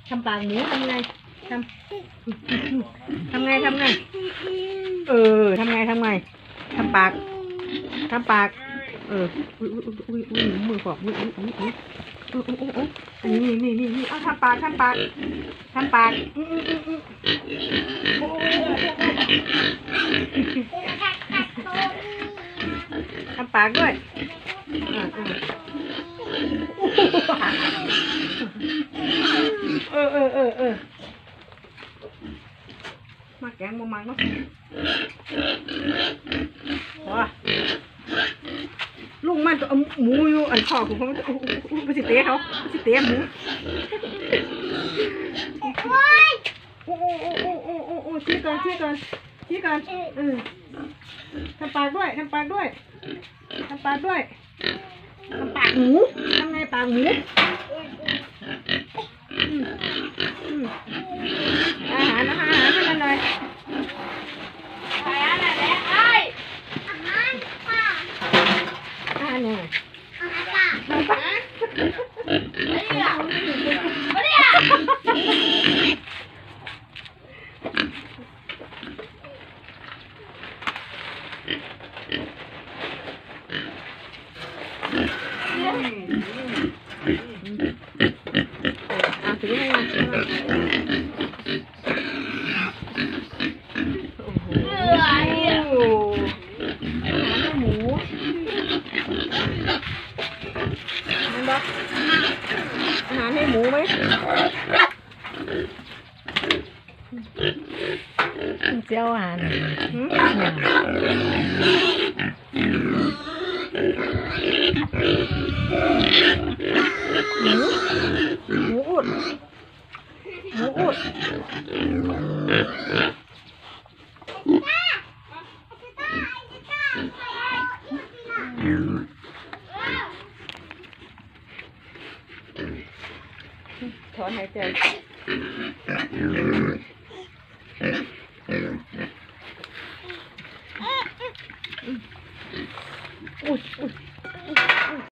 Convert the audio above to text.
ทำปากหมูทำไงทำไงทำไงทำไงทำปากอุ้ยมือขอบอุ้ยนี่เอาทำปากทำปากทำปากด้วยมาแกงมามังเนาะว้าลุงมันตัวหมูอยู่อันคอของเขาไปสิเตะเขาไปสิเตะหมูชี้ก่อนทำปากด้วยทำปากหมูทำไงปากหมูอาหารให้มันหน่อยอาหารเนี่ยถือให้มาหมูอาหารให้หมูไหมเจ้าอาหารหมูอุดถอนหายใจ